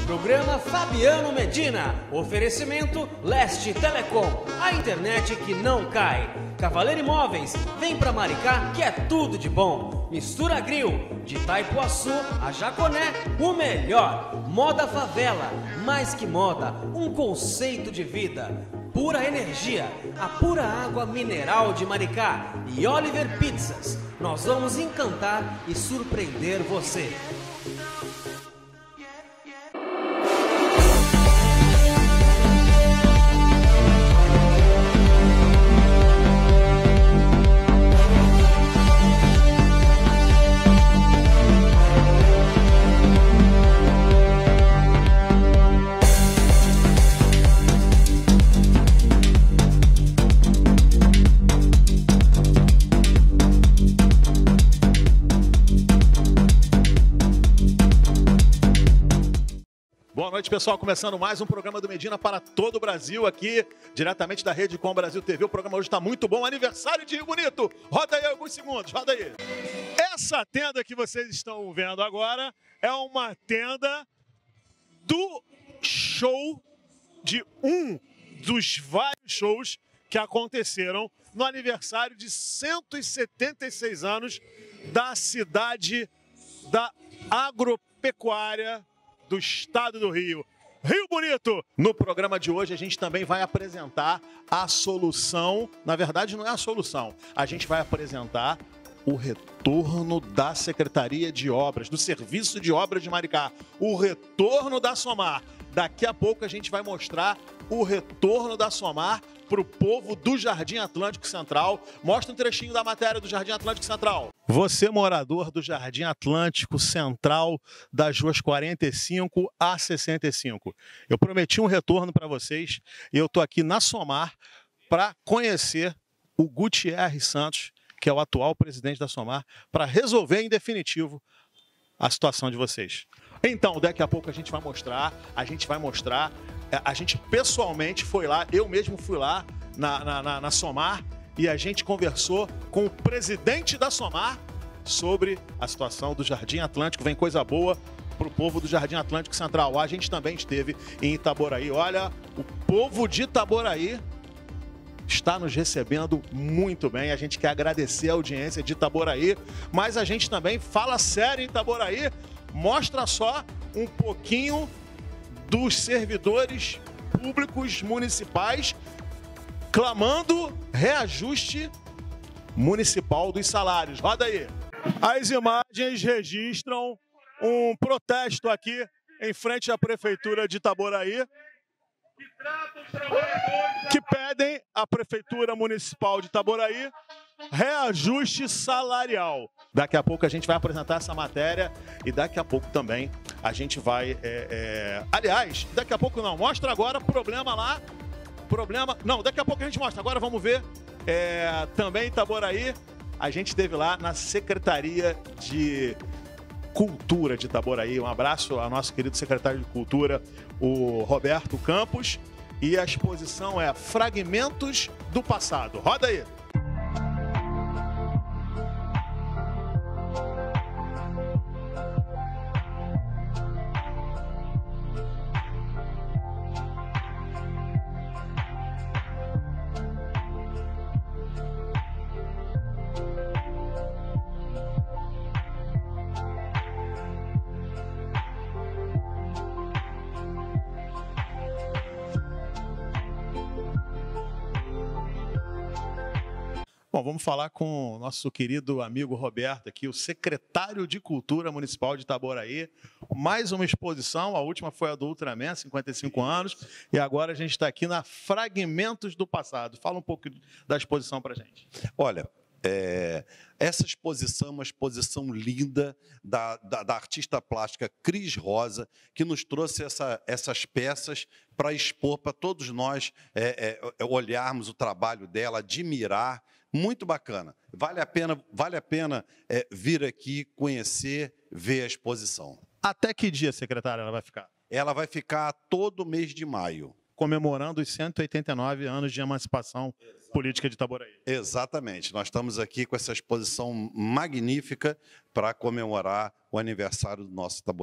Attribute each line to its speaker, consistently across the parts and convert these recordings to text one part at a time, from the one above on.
Speaker 1: Programa Fabiano Medina. Oferecimento Leste Telecom. A internet que não cai. Cavaleiro Imóveis. Vem pra Maricá que é tudo de bom. Mistura Grill. De Itaipuaçu a Jaconé, o melhor. Moda Favela. Mais que moda, um conceito de vida. Pura Energia. A pura água mineral de Maricá. E Oliver Pizzas. Nós vamos encantar e surpreender você.
Speaker 2: Boa noite, pessoal. Começando mais um programa do Medina para todo o Brasil, aqui, diretamente da Rede Com Brasil TV. O programa hoje está muito bom. Aniversário de Rio Bonito. Roda aí alguns segundos, roda aí. Essa tenda que vocês estão vendo agora é uma tenda do show, de um dos vários shows que aconteceram no aniversário de 176 anos da cidade da agropecuária do estado do Rio, Rio Bonito. No programa de hoje a gente também vai apresentar a solução, na verdade não é a solução, a gente vai apresentar o retorno da Secretaria de Obras, do Serviço de Obras de Maricá, o retorno da SOMAR. Daqui a pouco a gente vai mostrar o retorno da SOMAR para o povo do Jardim Atlântico Central. Mostra um trechinho da matéria do Jardim Atlântico Central. Você, morador do Jardim Atlântico Central, das ruas 45 a 65. Eu prometi um retorno para vocês e eu estou aqui na SOMAR para conhecer o Gutierre Santos, que é o atual presidente da SOMAR, para resolver em definitivo a situação de vocês. Então, daqui a pouco a gente vai mostrar, a gente pessoalmente foi lá, eu mesmo fui lá na SOMAR e a gente conversou com o presidente da SOMAR sobre a situação do Jardim Atlântico. Vem coisa boa para o povo do Jardim Atlântico Central. A gente também esteve em Itaboraí. Olha, o povo de Itaboraí está nos recebendo muito bem. A gente quer agradecer a audiência de Itaboraí, mas a gente também fala sério em Itaboraí. Mostra só um pouquinho dos servidores públicos municipais clamando reajuste municipal dos salários. Roda aí. As imagens registram um protesto aqui em frente à Prefeitura de Itaboraí, que pedem à Prefeitura Municipal de Itaboraí reajuste salarial. Daqui a pouco a gente vai apresentar essa matéria e daqui a pouco também a gente vai... Aliás, daqui a pouco não, mostra agora o problema lá. Não, daqui a pouco a gente mostra. Agora vamos ver também Itaboraí. A gente esteve lá na Secretaria de Cultura de Itaboraí. Um abraço ao nosso querido secretário de Cultura, o Roberto Campos. E a exposição é Fragmentos do Passado. Roda aí! Bom, vamos falar com o nosso querido amigo Roberto aqui, o secretário de Cultura Municipal de Itaboraí. Mais uma exposição, a última foi a do Ultraman, 55 anos, e agora a gente está aqui na Fragmentos do Passado. Fala um pouco da exposição para a gente.
Speaker 3: Olha, essa exposição é uma exposição linda da artista plástica Cris Rosa, que nos trouxe essas peças para expor para todos nós olharmos o trabalho dela, admirar. Muito bacana. Vale a pena vir aqui conhecer, ver a exposição.
Speaker 2: Até que dia, secretária, ela vai ficar?
Speaker 3: Ela vai ficar todo mês de maio.
Speaker 2: Comemorando os 189 anos de emancipação política de Itaboraí.
Speaker 3: Exatamente. Nós estamos aqui com essa exposição magnífica para comemorar o aniversário do nosso Itaboraí.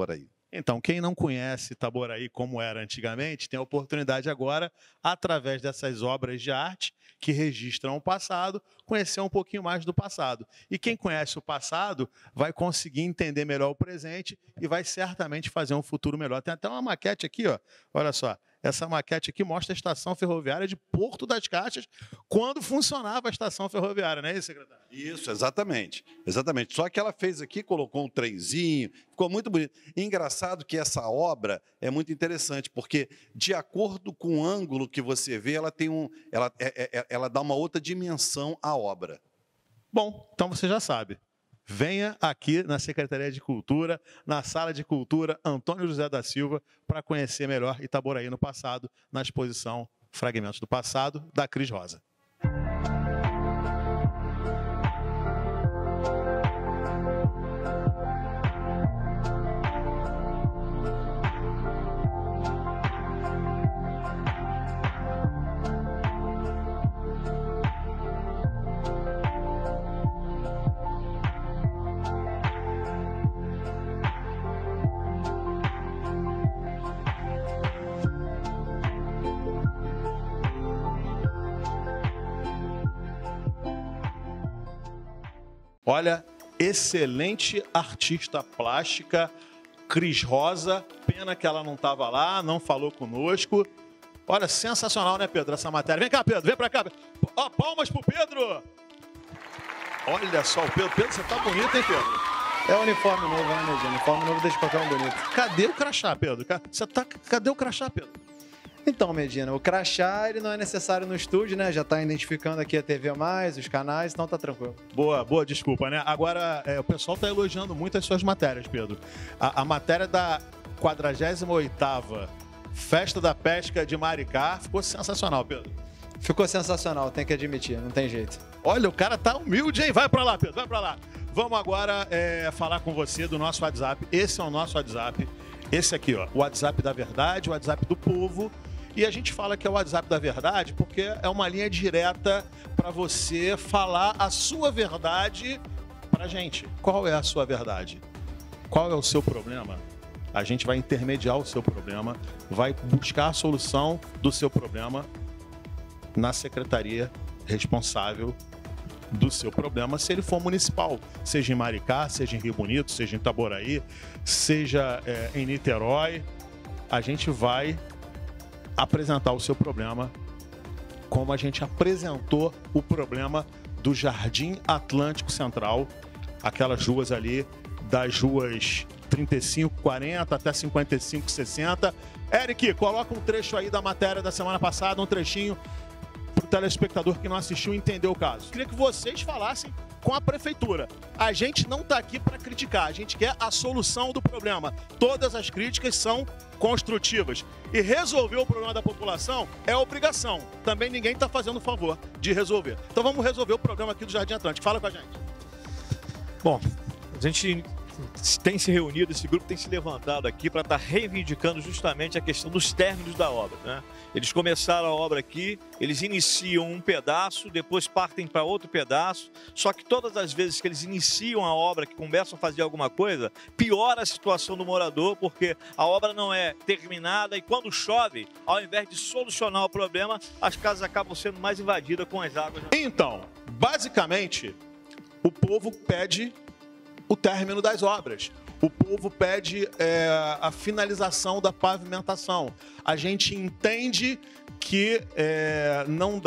Speaker 2: Então, quem não conhece Itaboraí como era antigamente, tem a oportunidade agora, através dessas obras de arte que registram o passado, conhecer um pouquinho mais do passado. E quem conhece o passado vai conseguir entender melhor o presente e vai certamente fazer um futuro melhor. Tem até uma maquete aqui, ó. Olha só. Essa maquete aqui mostra a estação ferroviária de Porto das Caixas, quando funcionava a estação ferroviária, não é isso, secretário?
Speaker 3: Isso, exatamente. Exatamente. Só que ela fez aqui, colocou um trenzinho, ficou muito bonito. E engraçado que essa obra é muito interessante, porque de acordo com o ângulo que você vê, ela tem ela dá uma outra dimensão à obra.
Speaker 2: Bom, então você já sabe. Venha aqui na Secretaria de Cultura, na Sala de Cultura Antônio José da Silva, para conhecer melhor Itaboraí no passado, na exposição Fragmentos do Passado, da Cris Rosa. Olha, excelente artista plástica, Cris Rosa. Pena que ela não estava lá, não falou conosco. Olha, sensacional, né, Pedro, essa matéria. Vem cá, Pedro, vem para cá. Ó, palmas pro Pedro. Olha só o Pedro. Pedro, você tá bonito, hein, Pedro?
Speaker 4: É o uniforme novo, né, Medina? Uniforme novo deixa qualquer um bonito.
Speaker 2: Cadê o crachá, Pedro? Cadê o crachá, Pedro?
Speaker 4: Então, Medina, o crachá ele não é necessário no estúdio, né? Já está identificando aqui a TV+, os canais, então tá tranquilo.
Speaker 2: Boa, desculpa, né? Agora, o pessoal está elogiando muito as suas matérias, Pedro. A matéria da 48ª Festa da Pesca de Maricá ficou sensacional, Pedro.
Speaker 4: Ficou sensacional, tem que admitir, não tem jeito.
Speaker 2: Olha, o cara tá humilde, hein? Vai para lá, Pedro, vai para lá. Vamos agora falar com você do nosso WhatsApp. Esse é o nosso WhatsApp. Esse aqui, ó, o WhatsApp da verdade, o WhatsApp do povo. E a gente fala que é o WhatsApp da verdade porque é uma linha direta para você falar a sua verdade para a gente. Qual é a sua verdade? Qual é o seu problema? A gente vai intermediar o seu problema, vai buscar a solução do seu problema na secretaria responsável do seu problema, se ele for municipal, seja em Maricá, seja em Rio Bonito, seja em Itaboraí, seja em Niterói. A gente vai apresentar o seu problema como a gente apresentou o problema do Jardim Atlântico Central, aquelas ruas ali, das ruas 35, 40 até 55, 60. Eric, coloca um trecho aí da matéria da semana passada, um trechinho para o telespectador que não assistiu entender o caso. Queria que vocês falassem com a prefeitura. A gente não está aqui para criticar, a gente quer a solução do problema. Todas as críticas são construtivas. E resolver o problema da população é obrigação. Também ninguém está fazendo o favor de resolver. Então vamos resolver o problema aqui do Jardim Atlântico. Fala com a gente.
Speaker 5: Bom, a gente tem se reunido, esse grupo tem se levantado aqui para estar reivindicando justamente a questão dos términos da obra, né? Eles começaram a obra aqui, eles iniciam um pedaço, depois partem para outro pedaço, só que todas as vezes que eles iniciam a obra, que começam a fazer alguma coisa, piora a situação do morador, porque a obra não é terminada e quando chove, ao invés de solucionar o problema, as casas acabam sendo mais invadidas com as águas.
Speaker 2: Então, basicamente, o povo pede o término das obras. O povo pede a finalização da pavimentação. A gente entende que não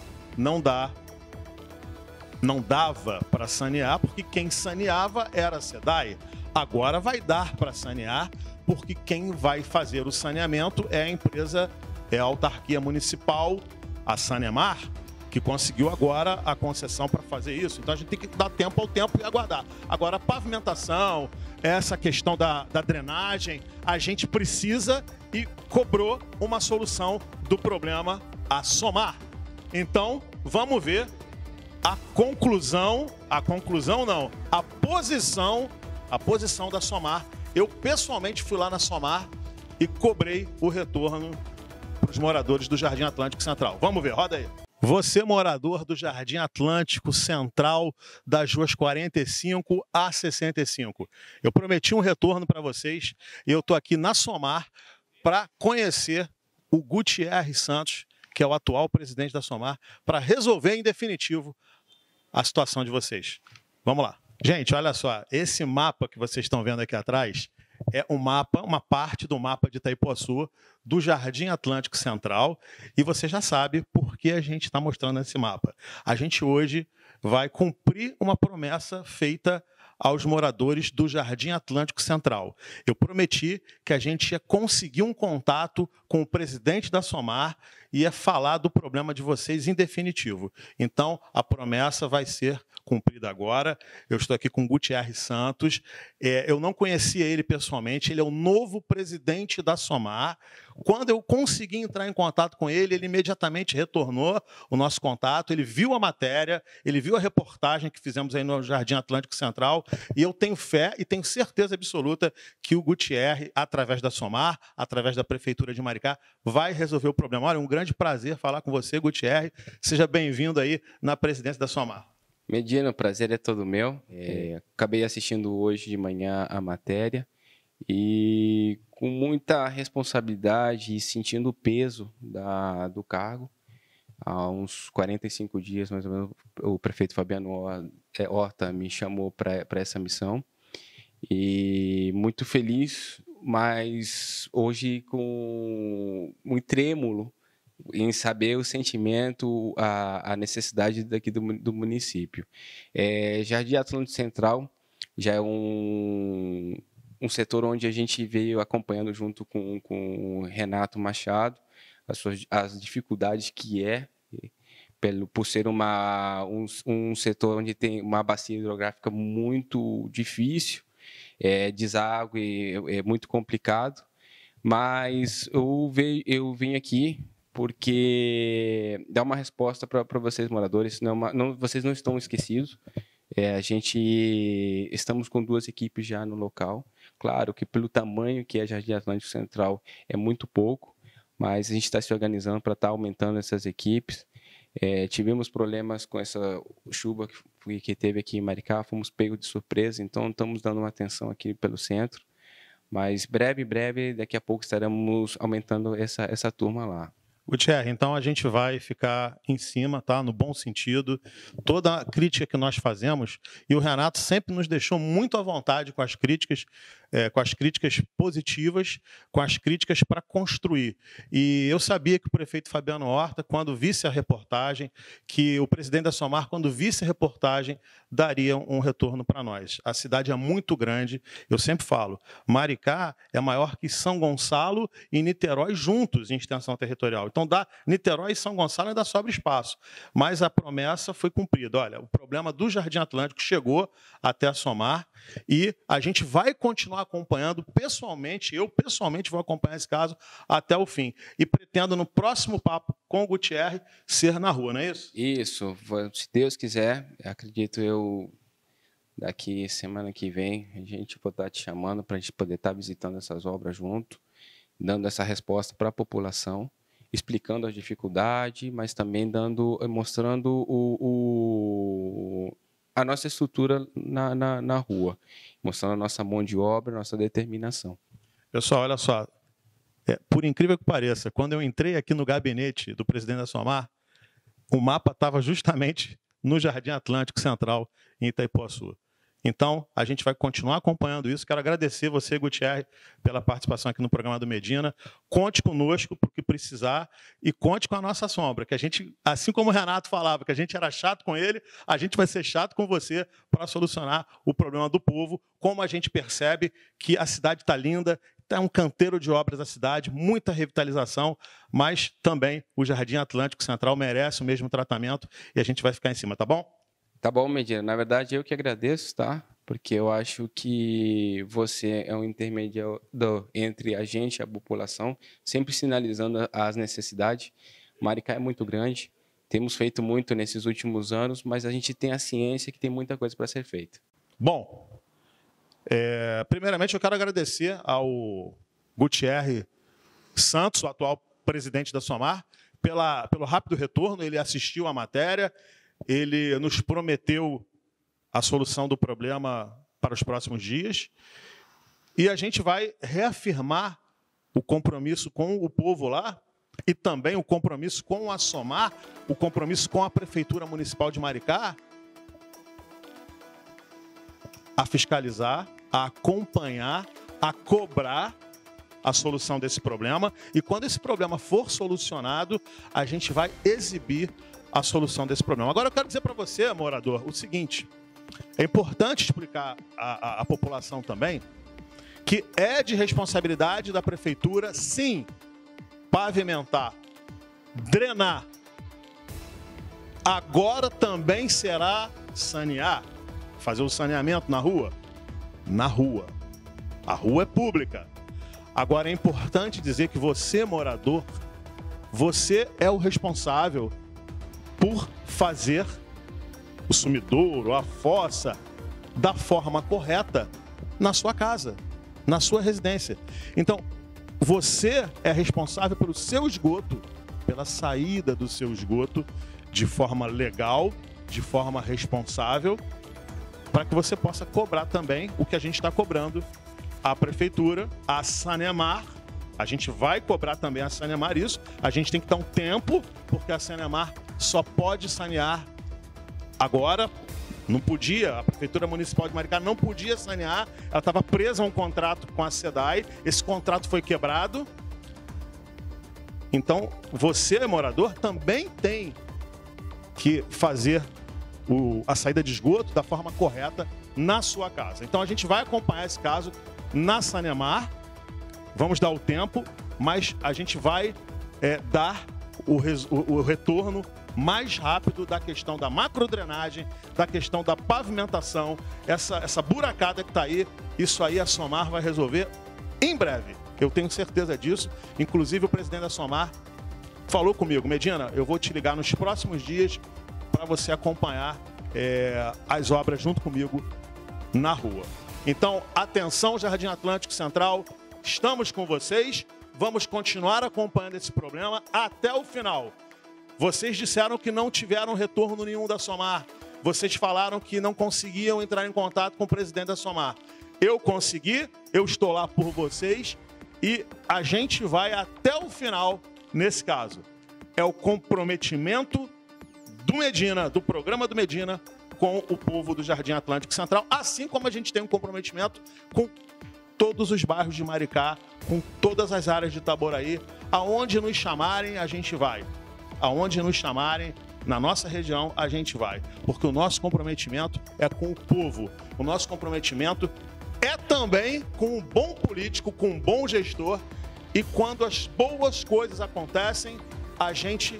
Speaker 2: dava para sanear, porque quem saneava era a SEDAI. Agora vai dar para sanear, porque quem vai fazer o saneamento é a empresa, é a autarquia municipal, a Sanemar, que conseguiu agora a concessão para fazer isso. Então a gente tem que dar tempo ao tempo e aguardar. Agora, a pavimentação, essa questão da drenagem, a gente precisa e cobrou uma solução do problema a somar. Então, vamos ver a posição da Somar. Eu pessoalmente fui lá na Somar e cobrei o retorno para os moradores do Jardim Atlântico Central. Vamos ver, roda aí. Você, morador do Jardim Atlântico Central, das ruas 45 a 65. Eu prometi um retorno para vocês e eu estou aqui na Somar para conhecer o Gutierre Santos, que é o atual presidente da Somar, para resolver em definitivo a situação de vocês. Vamos lá. Gente, olha só, esse mapa que vocês estão vendo aqui atrás é um mapa, uma parte do mapa de Itaipuaçu, do Jardim Atlântico Central, e você já sabe por que a gente está mostrando esse mapa. A gente hoje vai cumprir uma promessa feita aos moradores do Jardim Atlântico Central. Eu prometi que a gente ia conseguir um contato com o presidente da Somar e ia falar do problema de vocês em definitivo. Então, a promessa vai ser cumprida agora. Eu estou aqui com o Gutierre Santos. Eu não conhecia ele pessoalmente, ele é o novo presidente da Somar. Quando eu consegui entrar em contato com ele, ele imediatamente retornou o nosso contato, ele viu a matéria, ele viu a reportagem que fizemos aí no Jardim Atlântico Central, e eu tenho fé e tenho certeza absoluta que o Gutierre, através da Somar, através da Prefeitura de Maricá, vai resolver o problema. Olha, um grande prazer falar com você, Gutierre. Seja bem-vindo aí na presidência da Somar.
Speaker 6: Medina, o prazer é todo meu. Acabei assistindo hoje de manhã a matéria e com muita responsabilidade e sentindo o peso do cargo. Há uns 45 dias, mais ou menos, o prefeito Fabiano Horta me chamou para essa missão. E muito feliz, mas hoje com muito trêmulo em saber o sentimento, a necessidade daqui do município. Jardim Atlântico Central já é um setor onde a gente veio acompanhando junto com o Renato Machado as dificuldades que por ser um setor onde tem uma bacia hidrográfica muito difícil, deságue, é muito complicado, mas eu vim aqui porque dá uma resposta para vocês, moradores. Vocês não estão esquecidos. Estamos com 2 equipes já no local. Claro que pelo tamanho que é Jardim Atlântico Central é muito pouco, mas a gente está se organizando para estar aumentando essas equipes. Tivemos problemas com essa chuva que teve aqui em Maricá, fomos pegos de surpresa, então estamos dando uma atenção aqui pelo centro. Mas breve, daqui a pouco estaremos aumentando essa turma lá.
Speaker 2: Gutierre, então a gente vai ficar em cima, tá? No bom sentido. Toda a crítica que nós fazemos, e o Renato sempre nos deixou muito à vontade com as críticas positivas, com as críticas para construir. E eu sabia que o prefeito Fabiano Horta, quando visse a reportagem, que o presidente da Somar, quando visse a reportagem, daria um retorno para nós. A cidade é muito grande, eu sempre falo, Maricá é maior que São Gonçalo e Niterói juntos em extensão territorial. Então, dá Niterói e São Gonçalo ainda sobra espaço. Mas a promessa foi cumprida. Olha, o problema do Jardim Atlântico chegou até a Somar e a gente vai continuar acompanhando pessoalmente, eu pessoalmente vou acompanhar esse caso até o fim. E pretendo, no próximo papo com o Gutierre, ser na rua, não é isso?
Speaker 6: Isso, se Deus quiser, acredito eu, daqui semana que vem, a gente vai estar te chamando para a gente poder estar visitando essas obras junto, dando essa resposta para a população, explicando as dificuldades, mas também mostrando a nossa estrutura na rua, mostrando a nossa mão de obra, a nossa determinação.
Speaker 2: Pessoal, olha só, por incrível que pareça, quando eu entrei aqui no gabinete do presidente da Somar, o mapa estava justamente no Jardim Atlântico Central, em Itaipuaçu. Então, a gente vai continuar acompanhando isso. Quero agradecer você, Gutierre, pela participação aqui no programa do Medina. Conte conosco para o que precisar e conte com a nossa sombra, que a gente, assim como o Renato falava, que a gente era chato com ele, a gente vai ser chato com você para solucionar o problema do povo, como a gente percebe que a cidade está linda, é um canteiro de obras da cidade, muita revitalização, mas também o Jardim Atlântico Central merece o mesmo tratamento e a gente vai ficar em cima, tá bom?
Speaker 6: Tá bom, Medina. Na verdade, eu que agradeço, tá? Porque eu acho que você é um intermediário entre a gente e a população, sempre sinalizando as necessidades. Maricá é muito grande, temos feito muito nesses últimos anos, mas a gente tem a ciência que tem muita coisa para ser feita.
Speaker 2: Bom, primeiramente eu quero agradecer ao Gutierre Santos, o atual presidente da Somar, pelo rápido retorno, ele assistiu à matéria, ele nos prometeu a solução do problema para os próximos dias, e a gente vai reafirmar o compromisso com o povo lá, e também o compromisso com a SOMAR, o compromisso com a Prefeitura Municipal de Maricá, a fiscalizar, a acompanhar, a cobrar a solução desse problema. E quando esse problema for solucionado, a gente vai exibir a solução desse problema. Agora eu quero dizer para você, morador, o seguinte: é importante explicar à população também que é de responsabilidade da Prefeitura, sim, pavimentar, drenar. Agora também será sanear, fazer o saneamento na rua? Na rua. A rua é pública. Agora é importante dizer que você, morador, você é o responsável por fazer o sumidouro, a fossa, da forma correta na sua casa, na sua residência. Então, você é responsável pelo seu esgoto, pela saída do seu esgoto de forma legal, de forma responsável, para que você possa cobrar também o que a gente está cobrando a Prefeitura, a Sanemar. A gente vai cobrar também a Sanemar isso. A gente tem que dar um tempo, porque a Sanemar só pode sanear agora. Não podia, a Prefeitura Municipal de Maricá não podia sanear, ela estava presa a um contrato com a SEDAI, esse contrato foi quebrado. Então, você, morador, também tem que fazer a saída de esgoto da forma correta na sua casa. Então, a gente vai acompanhar esse caso na Sanemar, vamos dar o tempo, mas a gente vai dar o retorno mais rápido da questão da macrodrenagem, da questão da pavimentação, essa buracada que está aí, isso aí a SOMAR vai resolver em breve. Eu tenho certeza disso. Inclusive o presidente da SOMAR falou comigo: Medina, eu vou te ligar nos próximos dias para você acompanhar as obras junto comigo na rua. Então, atenção, Jardim Atlântico Central, estamos com vocês, vamos continuar acompanhando esse problema até o final. Vocês disseram que não tiveram retorno nenhum da SOMAR. Vocês falaram que não conseguiam entrar em contato com o presidente da SOMAR. Eu consegui, eu estou lá por vocês e a gente vai até o final nesse caso. É o comprometimento do Medina, do programa do Medina, com o povo do Jardim Atlântico Central, assim como a gente tem um comprometimento com todos os bairros de Maricá, com todas as áreas de Itaboraí. Aonde nos chamarem, a gente vai. Aonde nos chamarem, na nossa região, a gente vai. Porque o nosso comprometimento é com o povo. O nosso comprometimento é também com um bom político, com um bom gestor. E quando as boas coisas acontecem, a gente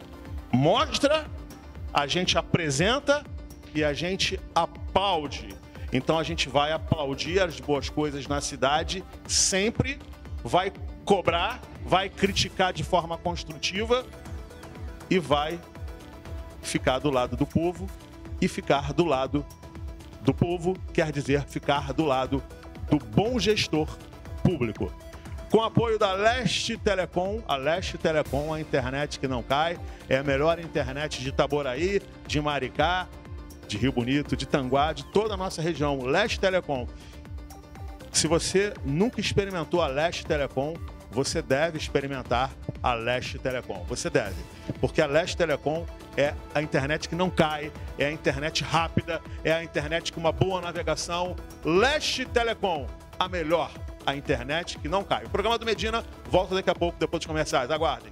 Speaker 2: mostra, a gente apresenta e a gente aplaude. Então a gente vai aplaudir as boas coisas na cidade, sempre vai cobrar, vai criticar de forma construtiva e vai ficar do lado do povo. E ficar do lado do povo quer dizer ficar do lado do bom gestor público. Com apoio da Leste Telecom, a Leste Telecom, a internet que não cai, é a melhor internet de Itaboraí, de Maricá, de Rio Bonito, de Tanguá, de toda a nossa região. Leste Telecom. Se você nunca experimentou a Leste Telecom, você deve experimentar a Leste Telecom. Você deve. Porque a Leste Telecom é a internet que não cai, é a internet rápida, é a internet com uma boa navegação. Leste Telecom, a melhor, a internet que não cai. O programa do Medina volta daqui a pouco, depois dos comerciais. Aguardem.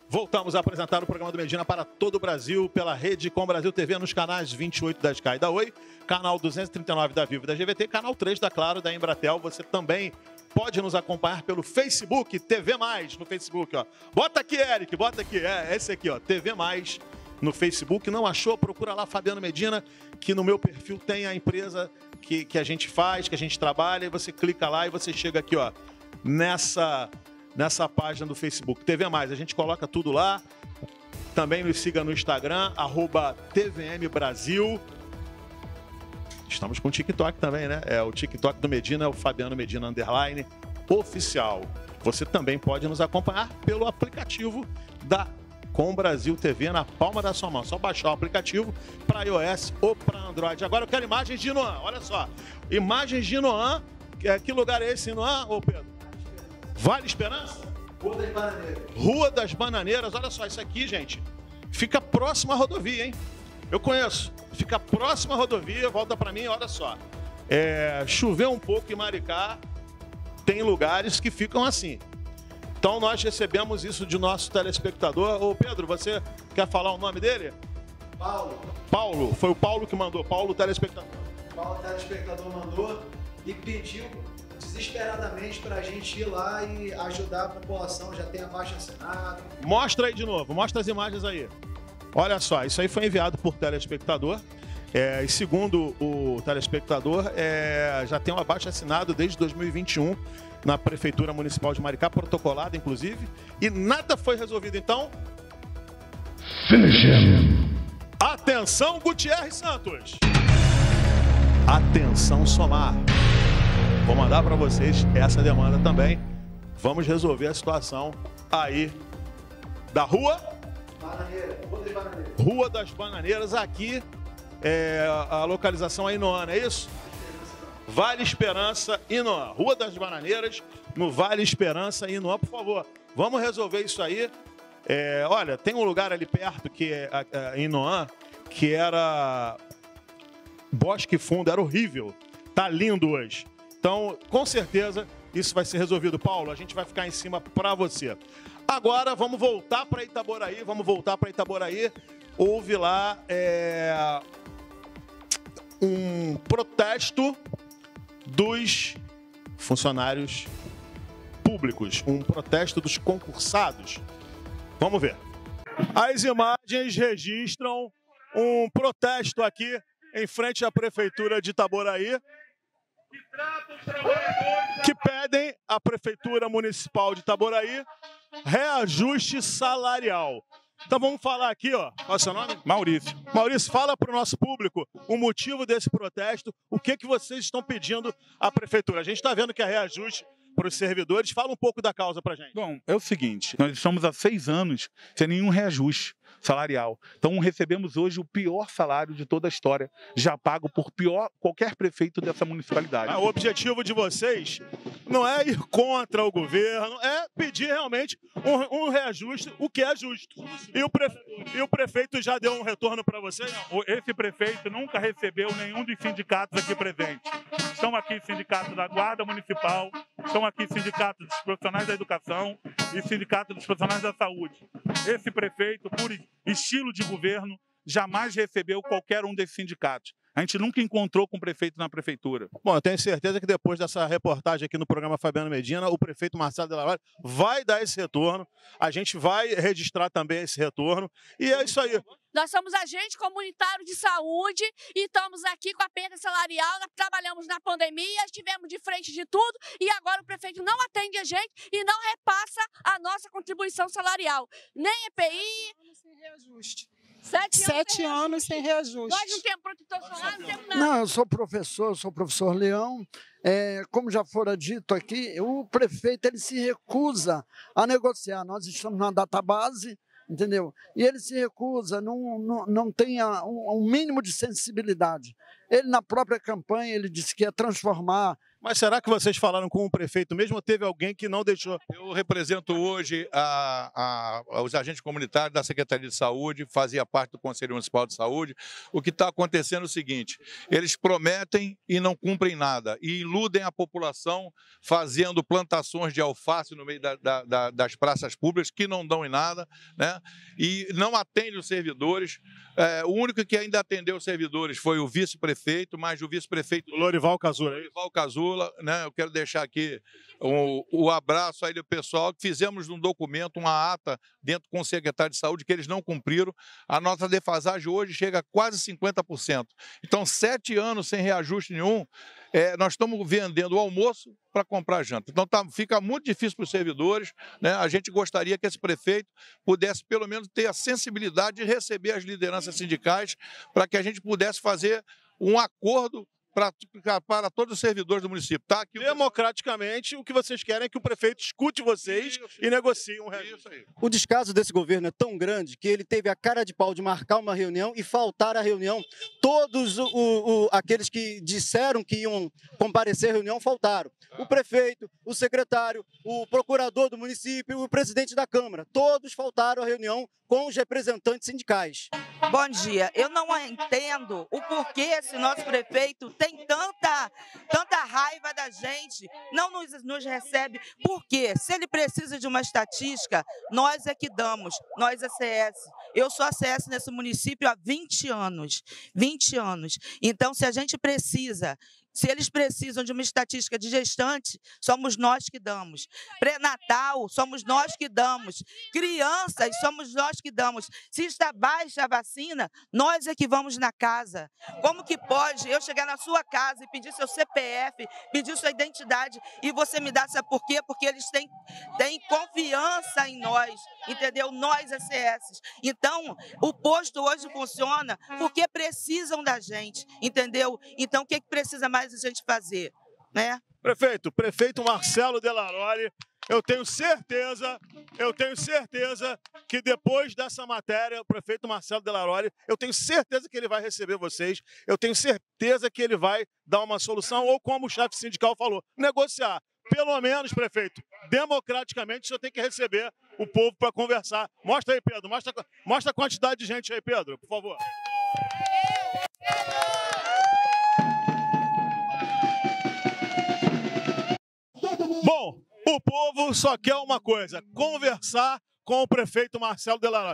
Speaker 2: Voltamos a apresentar o programa do Medina para todo o Brasil, pela Rede Com Brasil TV, nos canais 28 da Sky e da Oi, canal 239 da Vivo e da GVT, canal 3 da Claro, da Embratel. Você também pode nos acompanhar pelo Facebook, TV Mais, no Facebook, ó. Bota aqui, Eric, bota aqui, esse aqui, ó, TV Mais, no Facebook. Não achou? Procura lá Fabiano Medina, que no meu perfil tem a empresa que a gente faz, que a gente trabalha, e você clica lá e você chega aqui, ó, nessa página do Facebook, TV Mais. A gente coloca tudo lá. Também nos siga no Instagram, @TVM Brasil. Estamos com o TikTok também, né? O TikTok do Medina é o Fabiano Medina _ oficial. Você também pode nos acompanhar pelo aplicativo da Com Brasil TV na palma da sua mão. Só baixar o aplicativo para iOS ou para Android. Agora eu quero imagens de Noan. Olha só. Imagens de Noan. Que lugar é esse, Noan, ô Pedro? Vale Esperança?
Speaker 4: Rua das Bananeiras.
Speaker 2: Rua das Bananeiras. Olha só, isso aqui, gente, fica próximo à rodovia, hein? Eu conheço. Fica próximo à rodovia, volta para mim, olha só. Choveu um pouco em Maricá, tem lugares que ficam assim. Então nós recebemos isso de nosso telespectador. Ô Pedro, você quer falar o nome dele? Paulo. Foi o Paulo que mandou. Paulo, telespectador.
Speaker 4: O telespectador mandou e pediu desesperadamente para a gente ir lá e ajudar a população. Já tem abaixo-assinado.
Speaker 2: Mostra aí de novo, mostra as imagens aí. Olha só, isso aí foi enviado por telespectador. E segundo o telespectador, já tem um abaixo-assinado desde 2021 na Prefeitura Municipal de Maricá, protocolado inclusive, e nada foi resolvido. Então,
Speaker 7: Finish him.
Speaker 2: Atenção, Gutierrez Santos. Atenção, Somar. Vou mandar para vocês essa demanda também. Vamos resolver a situação aí da Rua das Bananeiras. Aqui a localização é Inoã, não é isso? Vale Esperança, Inoã. Rua das Bananeiras, no Vale Esperança, Inoã, por favor. Vamos resolver isso aí. Olha, tem um lugar ali perto que é em Inoã, que era bosque fundo, era horrível. Tá lindo hoje. Então, com certeza, isso vai ser resolvido. Paulo, a gente vai ficar em cima para você. Agora, vamos voltar para Itaboraí. Houve lá um protesto dos funcionários públicos, um protesto dos concursados. Vamos ver. As imagens registram um protesto aqui em frente à Prefeitura de Itaboraí, que pedem à Prefeitura Municipal de Itaboraí reajuste salarial. Então vamos falar aqui, ó. Qual é o seu nome?
Speaker 8: Maurício.
Speaker 2: Maurício, fala para o nosso público o motivo desse protesto, o que vocês estão pedindo à Prefeitura. A gente está vendo que é reajuste para os servidores. Fala um pouco da causa para a gente.
Speaker 8: Bom, é o seguinte, nós estamos há 6 anos sem nenhum reajuste salarial. Então recebemos hoje o pior salário de toda a história, já pago por qualquer prefeito dessa municipalidade.
Speaker 2: O objetivo de vocês não é ir contra o governo, é pedir realmente um reajuste, o que é justo. E o prefeito já deu um retorno para vocês?
Speaker 8: Esse prefeito nunca recebeu nenhum dos sindicatos aqui presentes. Estão aqui sindicatos da Guarda Municipal, estão aqui sindicatos dos profissionais da educação e sindicatos dos profissionais da saúde. Esse prefeito, por estilo de governo, jamais recebeu qualquer um desses sindicatos. A gente nunca encontrou com o prefeito na prefeitura.
Speaker 2: Bom, eu tenho certeza que depois dessa reportagem aqui no programa Fabiano Medina, o prefeito Marcelo Della Valle vai dar esse retorno. A gente vai registrar também esse retorno. E é isso aí.
Speaker 9: Nós somos agentes comunitários de saúde e estamos aqui com a perda salarial. Nós trabalhamos na pandemia, estivemos de frente de tudo e agora o prefeito não atende a gente e não repassa a nossa contribuição salarial. Nem EPI.
Speaker 10: Sem reajuste.
Speaker 9: 7
Speaker 10: anos sem reajuste.
Speaker 9: Nós não temos protetor solar, não temos nada.
Speaker 10: Não, eu sou professor Leão. Como já fora dito aqui, o prefeito ele se recusa a negociar. Nós estamos na database, entendeu? E ele se recusa, não tem um mínimo de sensibilidade. Ele, na própria campanha, ele disse que ia transformar.
Speaker 2: Mas será que vocês falaram com o prefeito mesmo ou teve alguém que não deixou?
Speaker 11: Eu represento hoje os agentes comunitários da Secretaria de Saúde, fazia parte do Conselho Municipal de Saúde. O que está acontecendo é o seguinte, eles prometem e não cumprem nada, e iludem a população fazendo plantações de alface no meio das praças públicas, que não dão em nada, né? E não atendem os servidores. O único que ainda atendeu os servidores foi o vice-prefeito, mas o vice-prefeito...
Speaker 2: Lorival Cazula.
Speaker 11: Lorival Cazula, né? Eu quero deixar aqui o abraço aí do pessoal, que fizemos um documento, uma ata dentro com o secretário de saúde, que eles não cumpriram. A nossa defasagem hoje chega a quase 50%. Então, 7 anos sem reajuste nenhum, nós estamos vendendo o almoço para comprar janta. Então, fica muito difícil para os servidores, né? A gente gostaria que esse prefeito pudesse, pelo menos, ter a sensibilidade de receber as lideranças sindicais para que a gente pudesse fazer um acordo para todos os servidores do município. Tá?
Speaker 2: Democraticamente, o que vocês querem é que o prefeito escute vocês e negocie um reajuste.
Speaker 12: O descaso desse governo é tão grande que ele teve a cara de pau de marcar uma reunião e faltar à reunião. Todos aqueles que disseram que iam comparecer à reunião faltaram. O prefeito, o secretário, o procurador do município e o presidente da Câmara. Todos faltaram à reunião com os representantes sindicais.
Speaker 13: Bom dia. Eu não entendo o porquê esse nosso prefeito tem tanta raiva da gente, não nos recebe. Por quê? Se ele precisa de uma estatística, nós é que damos, nós ACS. Eu sou ACS nesse município há 20 anos. 20 anos. Então, se a gente precisa... Se eles precisam de uma estatística de gestante, somos nós que damos. Pré-natal, somos nós que damos. Crianças, somos nós que damos. Se está baixa a vacina, nós é que vamos na casa. Como que pode eu chegar na sua casa e pedir seu CPF, pedir sua identidade e você me dá, sabe por quê? Porque eles têm confiança em nós, entendeu? Nós, ACS. Então, o posto hoje funciona porque precisam da gente, entendeu? Então, o que precisa mais a gente fazer, né?
Speaker 2: Prefeito Marcelo Delaroli, eu tenho certeza que depois dessa matéria, o prefeito Marcelo Delaroli, eu tenho certeza que ele vai receber vocês, eu tenho certeza que ele vai dar uma solução, ou como o chefe sindical falou, negociar. Pelo menos, prefeito, democraticamente, o senhor tem que receber o povo para conversar. Mostra aí, Pedro, mostra a quantidade de gente aí, Pedro, por favor. Bom, o povo só quer uma coisa, conversar com o prefeito Marcelo Delaroli.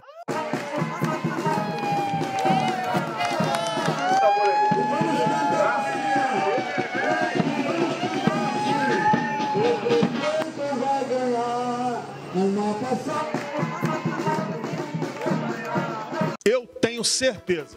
Speaker 2: Eu tenho certeza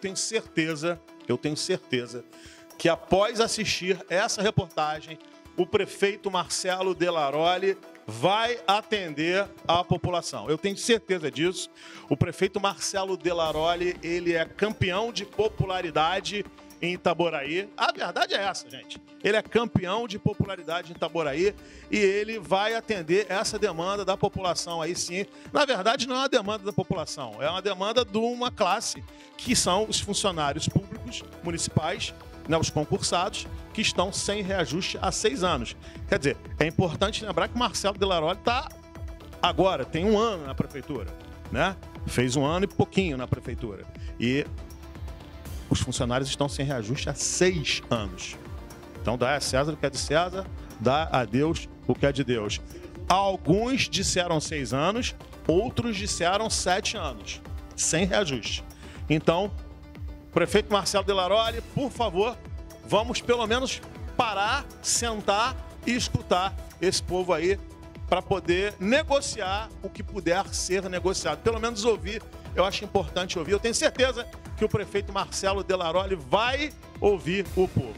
Speaker 2: que após assistir essa reportagem, o prefeito Marcelo Delaroli vai atender a população. Eu tenho certeza disso. O prefeito Marcelo Delaroli, ele é campeão de popularidade em Itaboraí. A verdade é essa, gente. Ele é campeão de popularidade em Itaboraí e ele vai atender essa demanda da população aí sim. Na verdade, não é uma demanda da população, é uma demanda de uma classe que são os funcionários públicos municipais, né, os concursados, que estão sem reajuste há 6 anos. Quer dizer, é importante lembrar que o Marcelo Delaroli está agora, tem 1 ano na prefeitura, né? Fez 1 ano e pouquinho na prefeitura. E os funcionários estão sem reajuste há 6 anos. Então dá a César o que é de César, dá a Deus o que é de Deus. Alguns disseram 6 anos, outros disseram 7 anos, sem reajuste. Então, prefeito Marcelo Delaroli, por favor, vamos pelo menos parar, sentar e escutar esse povo aí para poder negociar o que puder ser negociado. Pelo menos ouvir, eu acho importante ouvir. Eu tenho certeza que o prefeito Marcelo Delaroli vai ouvir o povo.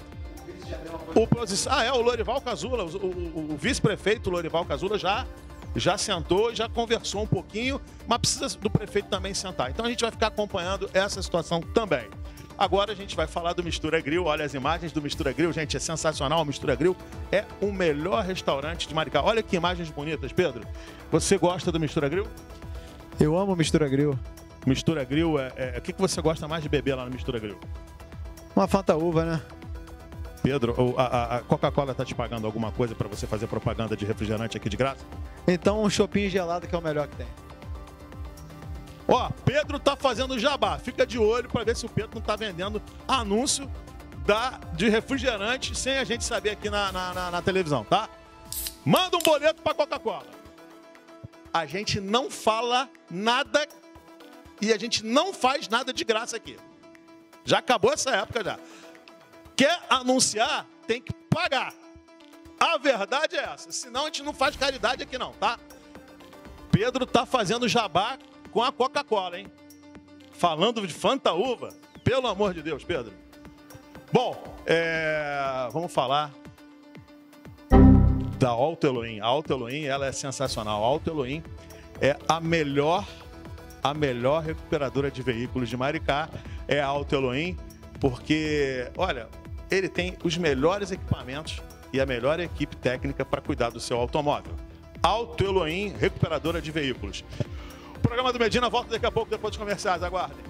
Speaker 2: O Lorival Cazula, o vice-prefeito Lorival Cazula já sentou, já conversou um pouquinho, mas precisa do prefeito também sentar. Então a gente vai ficar acompanhando essa situação também. Agora a gente vai falar do Mistura Grill. Olha as imagens do Mistura Grill, gente, é sensacional. O Mistura Grill é o melhor restaurante de Maricá. Olha que imagens bonitas, Pedro. Você gosta do Mistura Grill?
Speaker 14: Eu amo o Mistura Grill.
Speaker 2: Mistura Grill, o que você gosta mais de beber lá no Mistura Grill?
Speaker 14: Uma Fanta Uva, né?
Speaker 2: Pedro, a Coca-Cola está te pagando alguma coisa para você fazer propaganda de refrigerante aqui de graça?
Speaker 14: Então um chopinho gelado que é o melhor que tem.
Speaker 2: Ó, Pedro tá fazendo jabá. Fica de olho para ver se o Pedro não tá vendendo anúncio de refrigerante sem a gente saber aqui na televisão, tá? Manda um boleto para Coca-Cola. A gente não fala nada e a gente não faz nada de graça aqui. Já acabou essa época já. Quer anunciar, tem que pagar. A verdade é essa. Senão a gente não faz caridade aqui não, tá? Pedro tá fazendo jabá com a Coca-Cola, hein? Falando de Fanta Uva. Pelo amor de Deus, Pedro. Bom, vamos falar da Auto Elohim. A Auto Elohim, ela é sensacional. A Auto Elohim é a melhor recuperadora de veículos de Maricá. É a Auto Elohim, porque, olha, ele tem os melhores equipamentos e a melhor equipe técnica para cuidar do seu automóvel. Auto Elohim, recuperadora de veículos. O programa do Medina volta daqui a pouco, depois dos comerciais. Aguardem.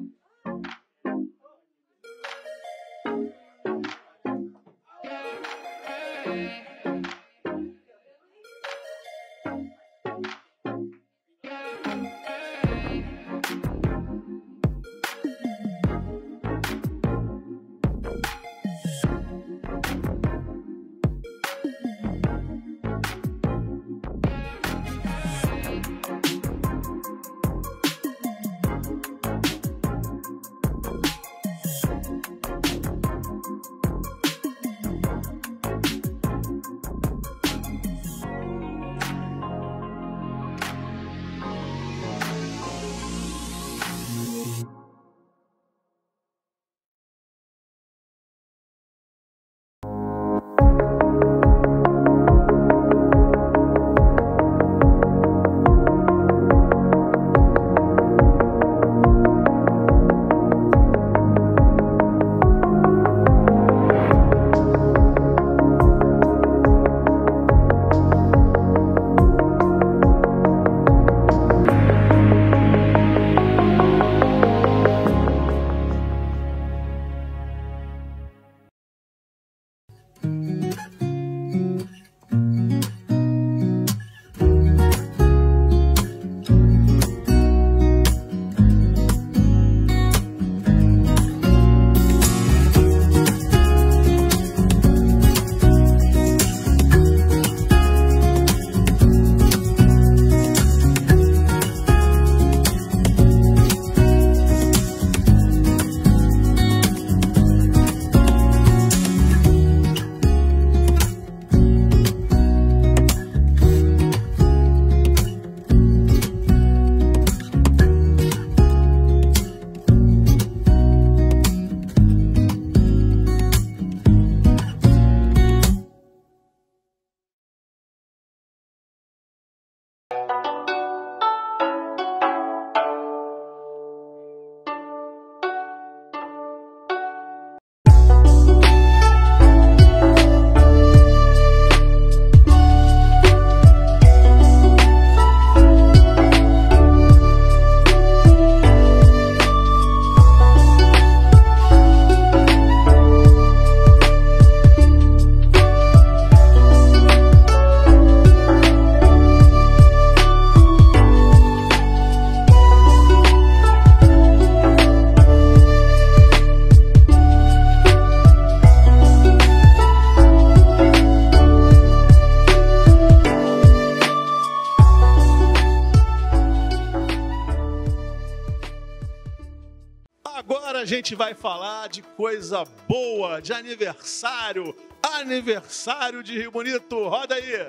Speaker 2: Agora a gente vai falar de coisa boa, de aniversário. Aniversário de Rio Bonito. Roda aí.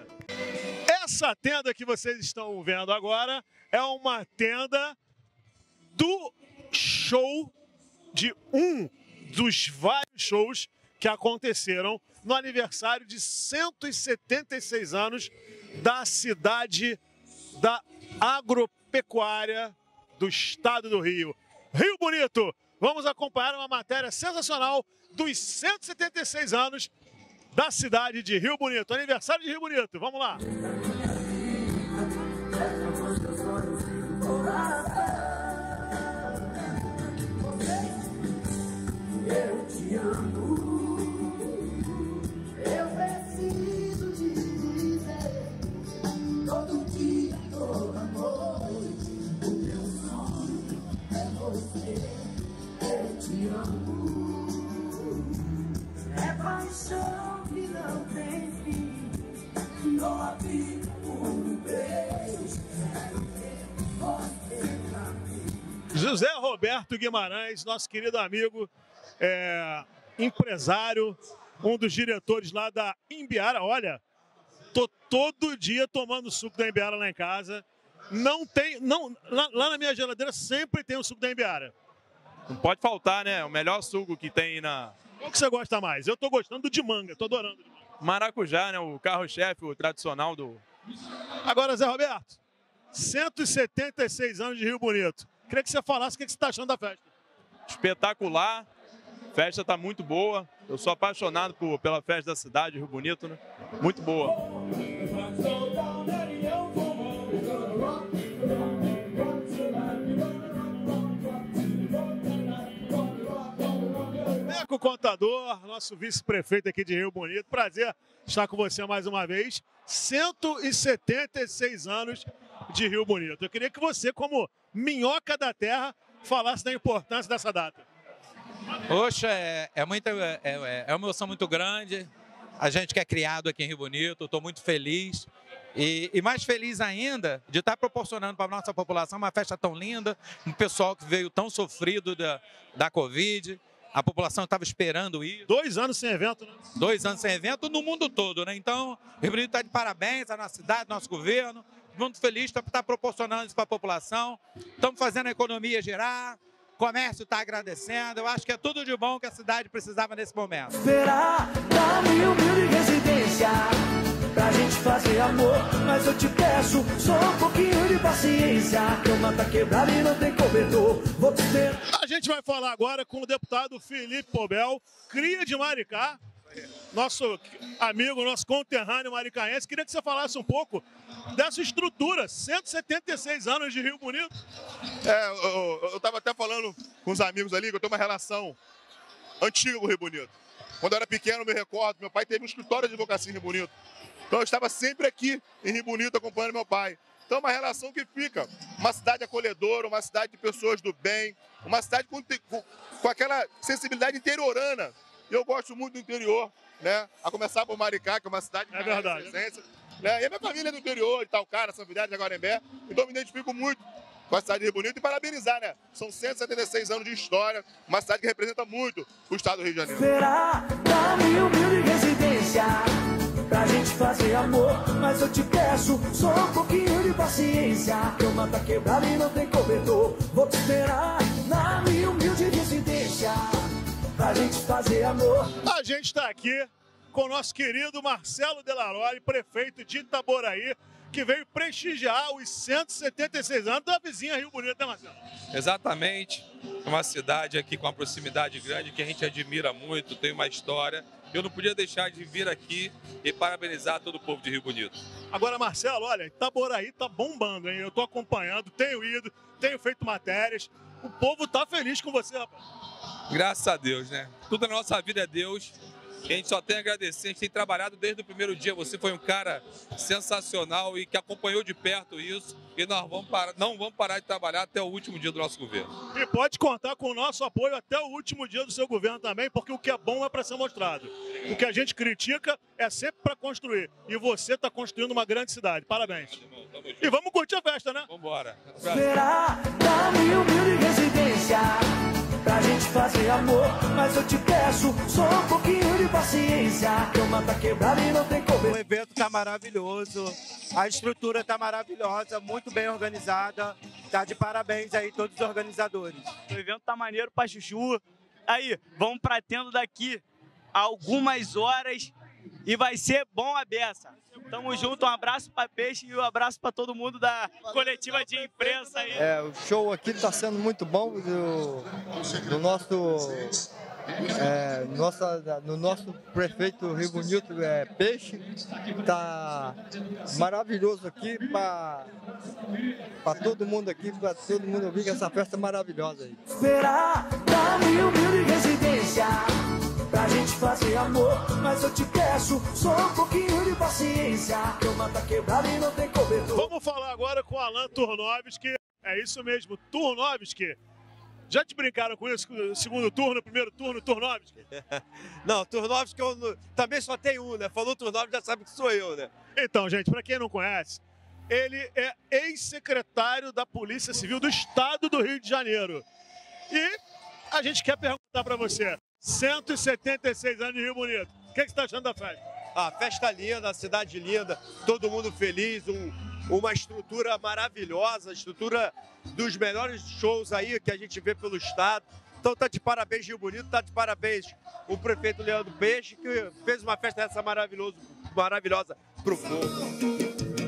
Speaker 2: Essa tenda que vocês estão vendo agora é uma tenda do show, de um dos vários shows que aconteceram no aniversário de 176 anos da cidade da agropecuária do estado do Rio. Rio Bonito, vamos acompanhar uma matéria sensacional dos 176 anos da cidade de Rio Bonito. Aniversário de Rio Bonito, vamos lá.
Speaker 15: Eu te
Speaker 2: José Roberto Guimarães, nosso querido amigo, empresário, um dos diretores lá da Imbiara. Olha, tô todo dia tomando suco da Imbiara lá em casa. Lá na minha geladeira sempre tem o suco da Imbiara.
Speaker 15: Não pode faltar, né? O melhor suco que tem na...
Speaker 2: Qual que você gosta mais? Eu tô gostando de manga, tô adorando.
Speaker 15: Maracujá, né? O carro-chefe, o tradicional do...
Speaker 2: Agora, Zé Roberto, 176 anos de Rio Bonito. Queria que você falasse o que você está achando da festa.
Speaker 15: Espetacular. A festa está muito boa. Eu sou apaixonado pela festa da cidade, Rio Bonito, né? Muito boa.
Speaker 2: Neco Contador, nosso vice-prefeito aqui de Rio Bonito. Prazer estar com você mais uma vez. 176 anos de Rio Bonito. Eu queria que você, como minhoca da terra, falasse da importância dessa data.
Speaker 16: Poxa, é uma emoção muito grande. A gente que é criado aqui em Rio Bonito, estou muito feliz. E mais feliz ainda de estar proporcionando para a nossa população uma festa tão linda, um pessoal que veio tão sofrido da Covid. A população estava esperando isso.
Speaker 2: 2 anos sem evento, né?
Speaker 16: 2 anos sem evento no mundo todo, né? Então, Rio Bonito está de parabéns à nossa cidade, nosso governo. Muito feliz de estar proporcionando isso para a população. Estamos fazendo a economia girar, o comércio está agradecendo. Eu acho que é tudo de bom que a cidade precisava nesse momento.
Speaker 17: Esperar da minha humilde residência pra gente fazer amor, mas eu te peço só um pouquinho de paciência. A cama tá quebrada e não tem cobertor. Vou te esperar.
Speaker 2: A gente vai falar agora com o deputado Felipe Pobel, cria de Maricá, nosso amigo, nosso conterrâneo maricaense. Queria que você falasse um pouco dessa estrutura, 176 anos de Rio Bonito.
Speaker 18: Eu estava até falando com os amigos ali que eu tenho uma relação antiga com o Rio Bonito. Quando eu era pequeno, eu me recordo, meu pai teve um escritório de advocacia em Rio Bonito. Então eu estava sempre aqui em Rio Bonito acompanhando meu pai. Então é uma relação que fica. Uma cidade acolhedora, uma cidade de pessoas do bem, uma cidade com aquela sensibilidade interiorana. E eu gosto muito do interior, né? A começar por Maricá, que é uma cidade de presença, né? E a minha família é do interior, de Talcara, São Fidel, de Jaguarembé. Então eu me identifico muito com a cidade de Rio Bonito e parabenizar, né? São 176 anos de história, uma cidade que representa muito o estado do Rio de Janeiro.
Speaker 17: Esperar da minha humilde residência pra gente fazer amor, mas eu te peço só um pouquinho de paciência. A cama tá quebrada e não tem cobertor. Vou te esperar na minha humilde residência pra gente fazer amor.
Speaker 2: A gente está aqui com o nosso querido Marcelo Delaroli, prefeito de Itaboraí, que veio prestigiar os 176 anos da vizinha Rio Bonito, né, Marcelo?
Speaker 19: Exatamente. É uma cidade aqui com uma proximidade grande que a gente admira muito, tem uma história. Eu não podia deixar de vir aqui e parabenizar todo o povo de Rio Bonito.
Speaker 2: Agora, Marcelo, olha, Itaboraí tá bombando, hein? Eu tô acompanhando, tenho ido, tenho feito matérias. O povo tá feliz com você, rapaz.
Speaker 19: Graças a Deus, né? Tudo na nossa vida é Deus. A gente só tem a agradecer, a gente tem trabalhado desde o primeiro dia. Você foi um cara sensacional e que acompanhou de perto isso. E nós não vamos parar de trabalhar até o último dia do nosso governo.
Speaker 2: E pode contar com o nosso apoio até o último dia do seu governo também, porque o que é bom é para ser mostrado. O que a gente critica é sempre para construir. E você está construindo uma grande cidade. Parabéns. E vamos curtir a festa, né?
Speaker 19: Vamos embora.
Speaker 17: Esperar da minha humilde residência pra gente fazer amor, mas eu te peço só um pouquinho de paciência. A cama tá quebrada e não tem cobertor.
Speaker 20: O evento tá maravilhoso, a estrutura tá maravilhosa, muito bem organizada. Tá de parabéns aí todos os organizadores.
Speaker 21: O evento tá maneiro pra chuchu. Aí, vamos pra tenda daqui a algumas horas e vai ser bom a beça. Tamo junto, um abraço pra Peixe e um abraço pra todo mundo da coletiva de imprensa aí.
Speaker 22: O show aqui tá sendo muito bom no nosso prefeito Rio Bonito Peixe. Tá maravilhoso aqui para todo mundo aqui, para todo mundo ouvir que essa festa é maravilhosa aí.
Speaker 17: Esperar da minha humilde residência pra gente fazer amor, mas eu te peço só um pouquinho de paciência. A cama tá quebrada e não tem cobertor.
Speaker 2: Vamos falar agora com o Alan Turnovski. É isso mesmo, Turnovski. Já te brincaram com isso? Segundo turno, primeiro turno, Turnovski?
Speaker 23: Não, Turnovski também só tem um, né? Falou Turnovski, já sabe que sou eu, né?
Speaker 2: Então, gente, para quem não conhece, Ele é ex-secretário da Polícia Civil do Estado do Rio de Janeiro. E a gente quer perguntar para você, 176 anos de Rio Bonito, o que você está achando da festa?
Speaker 23: A festa linda, a cidade linda, todo mundo feliz, uma estrutura maravilhosa, estrutura dos melhores shows aí que a gente vê pelo estado. Então tá de parabéns Rio Bonito, tá de parabéns o prefeito Leandro Peixe, que fez uma festa dessa maravilhosa pro povo.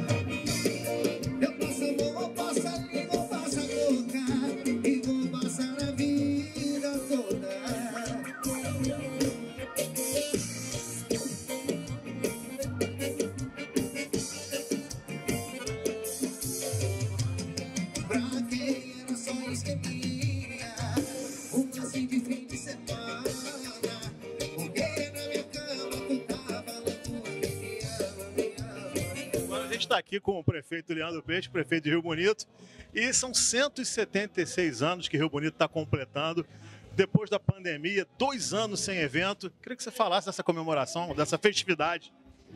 Speaker 2: Está aqui com o prefeito Leandro Peixe, prefeito de Rio Bonito, e são 176 anos que Rio Bonito está completando, depois da pandemia, 2 anos sem evento. Queria que você falasse dessa comemoração, dessa festividade.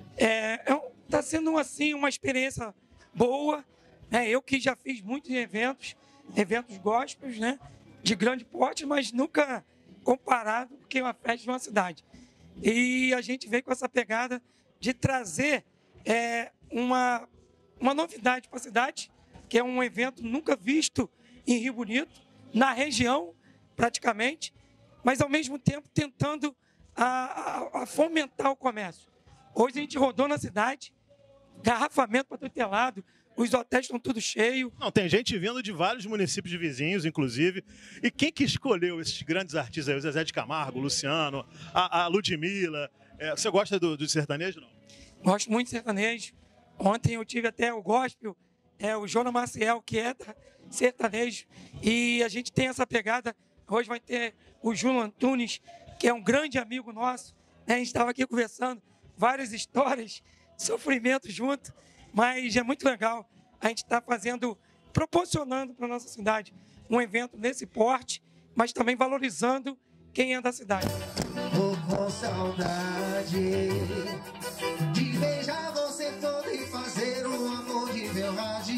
Speaker 1: Está sendo assim uma experiência boa, né? Eu que já fiz muitos eventos gospels, né? De grande porte, mas nunca comparado com uma festa de uma cidade. E a gente veio com essa pegada de trazer uma novidade para a cidade, que é um evento nunca visto em Rio Bonito, na região praticamente, mas ao mesmo tempo tentando a fomentar o comércio. Hoje a gente rodou na cidade, garrafamento para todo lado, os hotéis estão tudo cheios.
Speaker 2: Não, tem gente vindo de vários municípios de vizinhos, inclusive. E quem que escolheu esses grandes artistas aí? O Zezé de Camargo, o Luciano, a Ludmilla. Você gosta do sertanejo, não?
Speaker 1: Gosto muito de sertanejo. Ontem eu tive até o gospel, o Jonas Maciel, que é sertanejo. E a gente tem essa pegada. Hoje vai ter o Júnior Antunes, que é um grande amigo nosso. A gente estava aqui conversando, várias histórias, sofrimento junto. Mas é muito legal a gente estar proporcionando para a nossa cidade um evento nesse porte, mas também valorizando quem é da cidade.
Speaker 17: Tô com saudade de beijar você todo e fazer um amor de verdade.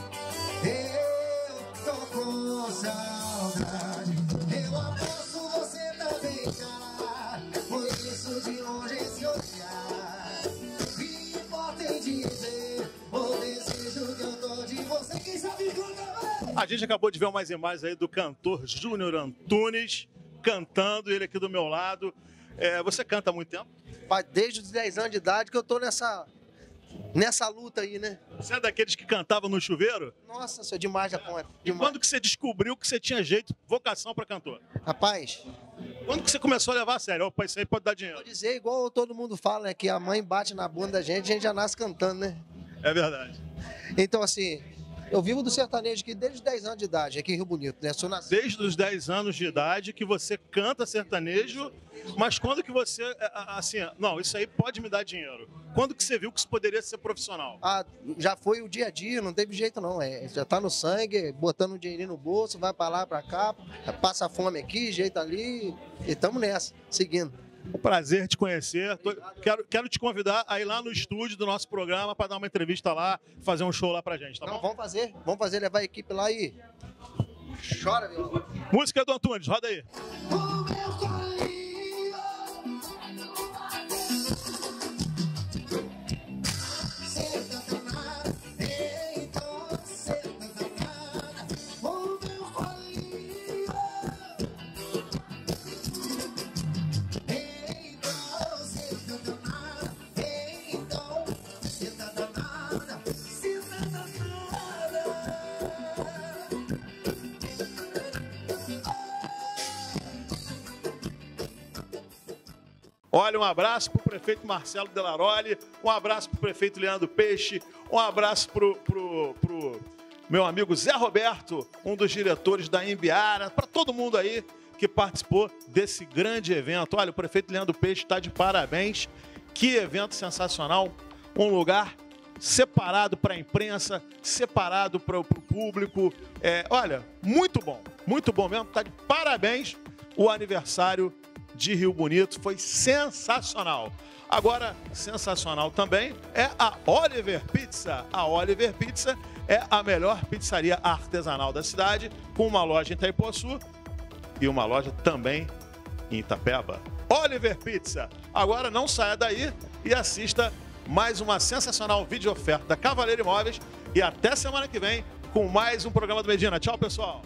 Speaker 17: Eu tô com saudade, eu aposto você também já. Por isso de longe esse olhar me importa em dizer o desejo que eu tô de você. Quem sabe quando
Speaker 2: A gente acabou de ver umas imagens aí do cantor Júnior Antunes cantando, ele aqui do meu lado. Você canta há muito tempo?
Speaker 3: Desde os 10 anos de idade que eu tô nessa luta aí, né?
Speaker 2: Você é daqueles que cantavam no chuveiro?
Speaker 3: Nossa, isso é demais da conta.
Speaker 2: E quando que você descobriu que você tinha jeito, vocação para cantor?
Speaker 3: Rapaz...
Speaker 2: Quando que você começou a levar a sério? Opa, isso aí pode dar dinheiro.
Speaker 3: Vou dizer igual todo mundo fala, né? Que a mãe bate na bunda da gente, a gente já nasce cantando, né?
Speaker 2: É verdade.
Speaker 3: Então, assim... Eu vivo do sertanejo aqui desde os 10 anos de idade, aqui em Rio Bonito, né?
Speaker 2: Desde os 10 anos de idade que você canta sertanejo, mas quando que você, assim, não, isso aí pode me dar dinheiro? Quando que você viu que isso poderia ser profissional?
Speaker 3: Já foi o dia a dia, não teve jeito não, já tá no sangue, botando um dinheirinho no bolso, vai pra lá, pra cá, passa fome aqui, jeito ali, e estamos nessa, seguindo.
Speaker 2: Um prazer te conhecer. Quero te convidar a ir lá no estúdio do nosso programa para dar uma entrevista lá, fazer um show lá pra gente, tá bom?
Speaker 3: Vamos fazer, levar a equipe lá e... Chora, viu?
Speaker 2: Música do Antunes, roda aí. Olha, um abraço para o prefeito Marcelo Delaroli, um abraço para o prefeito Leandro Peixe, um abraço para o meu amigo Zé Roberto, um dos diretores da Embiara, para todo mundo aí que participou desse grande evento. Olha, o prefeito Leandro Peixe está de parabéns. Que evento sensacional, um lugar separado para a imprensa, separado para o público. Olha, muito bom mesmo, está de parabéns o aniversário de Rio Bonito. Foi sensacional. Agora, sensacional também é a Oliver Pizza. A Oliver Pizza é a melhor pizzaria artesanal da cidade, com uma loja em Itaipuaçu e uma loja também em Itapeba. Oliver Pizza. Agora não saia daí e assista mais uma sensacional vídeo oferta da Cavaleiro Imóveis e até semana que vem com mais um programa do Medina. Tchau, pessoal!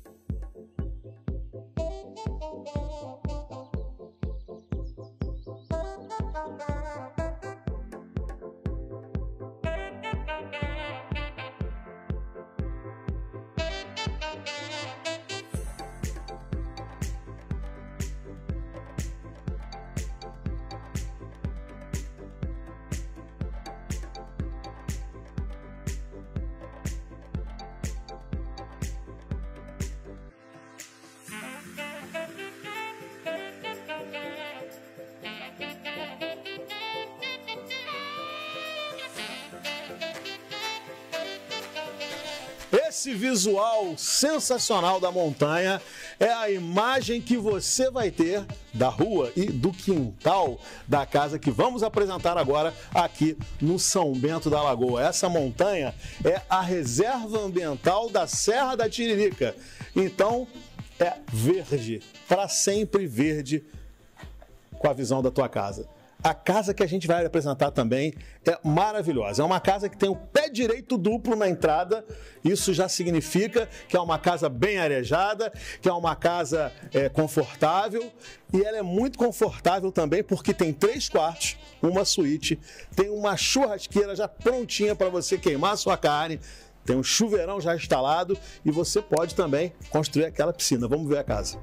Speaker 2: Esse visual sensacional da montanha é a imagem que você vai ter da rua e do quintal da casa que vamos apresentar agora aqui no São Bento da Lagoa. Essa montanha é a reserva ambiental da Serra da Tiririca. Então, é verde, para sempre verde, com a visão da tua casa. A casa que a gente vai apresentar também é maravilhosa. É uma casa que tem o pé direito duplo na entrada. Isso já significa que é uma casa bem arejada, que é uma casa confortável. E ela é muito confortável também porque tem 3 quartos, uma suíte, tem uma churrasqueira já prontinha para você queimar a sua carne, tem um chuveirão já instalado e você pode também construir aquela piscina. Vamos ver a casa.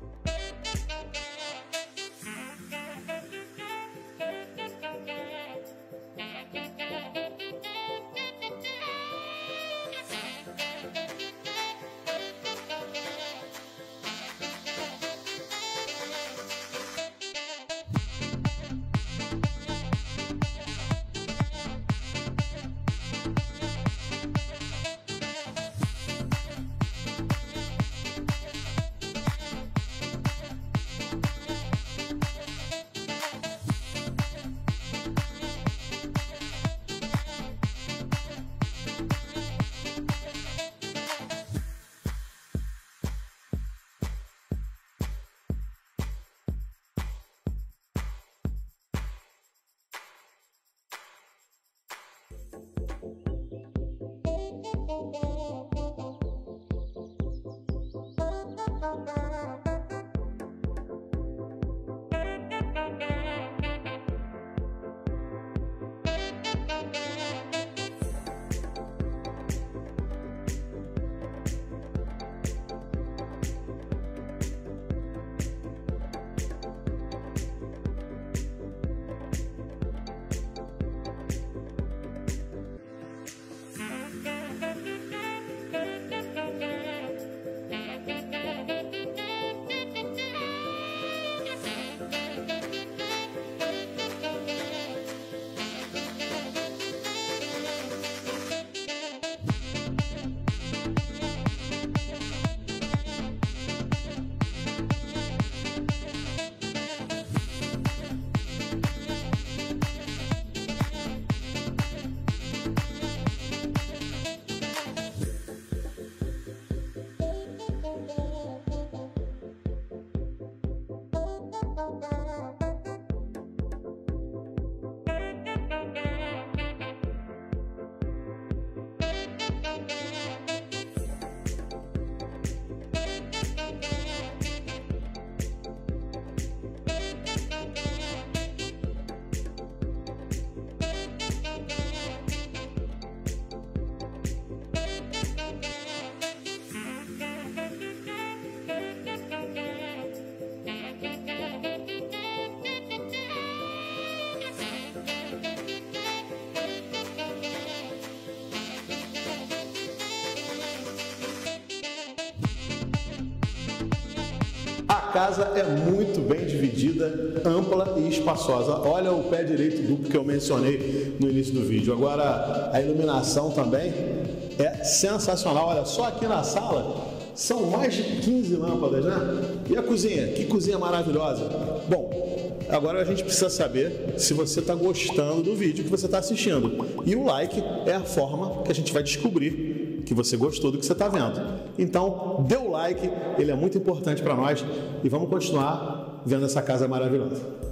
Speaker 2: A casa é muito bem dividida, ampla e espaçosa. Olha o pé direito duplo que eu mencionei no início do vídeo. Agora, a iluminação também é sensacional. Olha, só aqui na sala São mais de 15 lâmpadas, né? E a cozinha? Que cozinha maravilhosa. Bom, agora a gente precisa saber se você está gostando do vídeo que você está assistindo. E o like é a forma que a gente vai descobrir que você gostou do que você está vendo. Então, dê o like, ele é muito importante para nós. E vamos continuar vendo essa casa maravilhosa.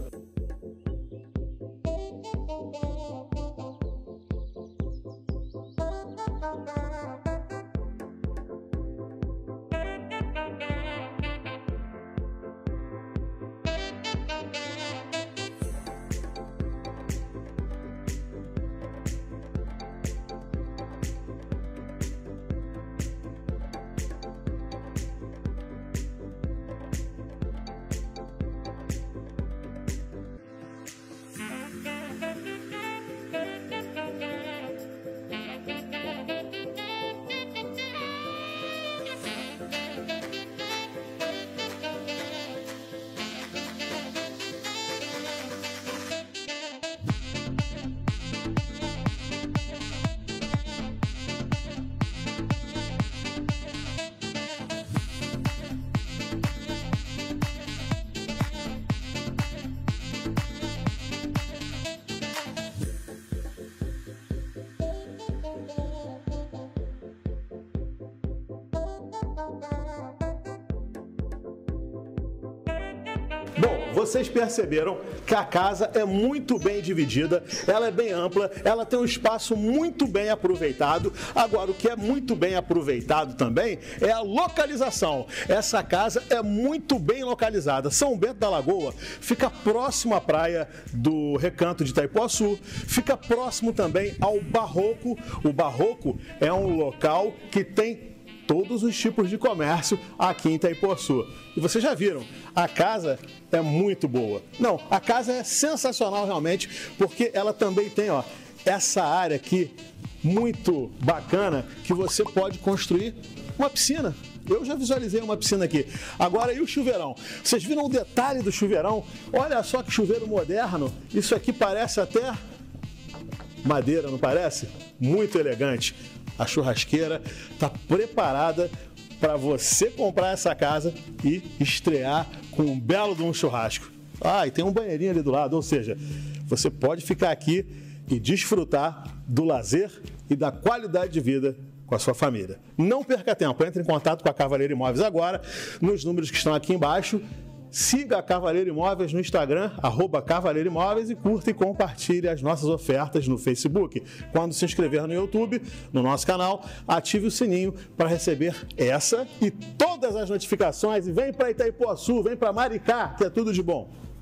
Speaker 2: Bom, vocês perceberam que a casa é muito bem dividida, ela é bem ampla, ela tem um espaço muito bem aproveitado. Agora, o que é muito bem aproveitado também é a localização. Essa casa é muito bem localizada. São Bento da Lagoa fica próximo à praia do Recanto de Itaipuaçu, fica próximo também ao Barroco. O Barroco é um local que tem todos os tipos de comércio aqui em Itaipuaçu. E vocês já viram, a casa é muito boa. Não, a casa é sensacional realmente, porque ela também tem, ó, essa área aqui muito bacana que você pode construir uma piscina. Eu já visualizei uma piscina aqui. Agora, e o chuveirão? Vocês viram o detalhe do chuveirão? Olha só que chuveiro moderno. Isso aqui parece até madeira, não parece? Muito elegante. A churrasqueira está preparada para você comprar essa casa e estrear com um belo de um churrasco. Ah, e tem um banheirinho ali do lado, ou seja, você pode ficar aqui e desfrutar do lazer e da qualidade de vida com a sua família. Não perca tempo, entre em contato com a Cavaleiro Imóveis agora, nos números que estão aqui embaixo. Siga a Cavaleiro Imóveis no Instagram, @Cavaleiro Imóveis, e curta e compartilhe as nossas ofertas no Facebook. Quando se inscrever no YouTube, no nosso canal, ative o sininho para receber essa e todas as notificações. E vem para Itaipuaçu, vem para Maricá, que é tudo de bom.